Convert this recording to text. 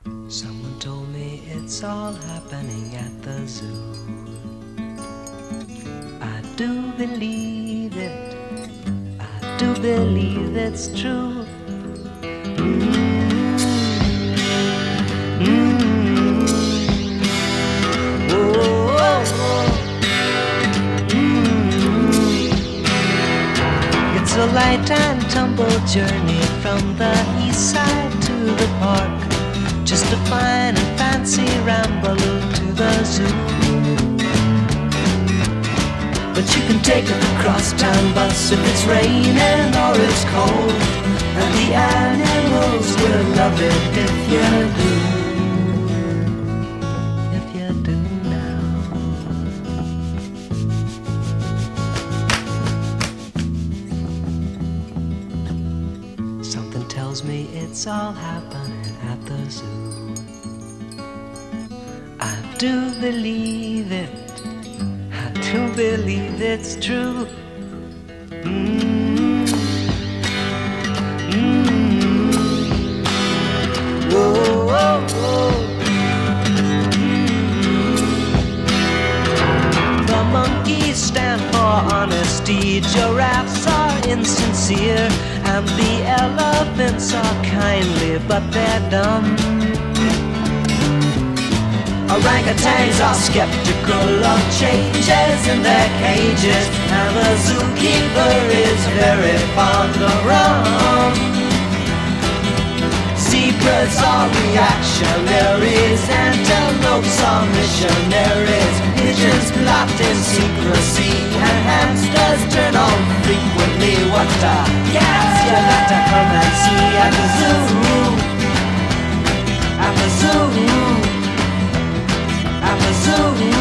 Someone told me it's all happening at the zoo. I do believe it, I do believe it's true. It's a light and tumble journey from the east side to the park, just a fine and fancy rambaloo to the zoo. But you can take a crosstown bus if it's raining or it's cold, and the animals will love it if you do. If you do now. Something tells me it's all happening at the zoo. I do believe it, I do believe it's true. Whoa, whoa, whoa. The monkeys stand for honesty, giraffes are insincere, and the elephants are kindly, but they're dumb. Orangutans are skeptical of changes in their cages, and the zookeeper is very fond of rum. Zebras are reactionaries, antelopes are missionaries, pigeons plot in secrecy, and hamsters turn on frequently. What a gas you got to come and see at the zoo, at the zoo, at the zoo.